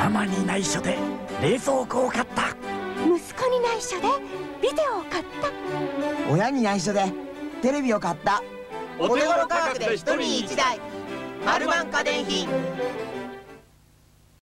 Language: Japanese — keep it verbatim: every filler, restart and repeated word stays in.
ママに内緒で冷蔵庫を買った。 息子に内緒でビデオを買った。 親に内緒でテレビを買った。 お手頃価格で一人一台、マルバン家電品。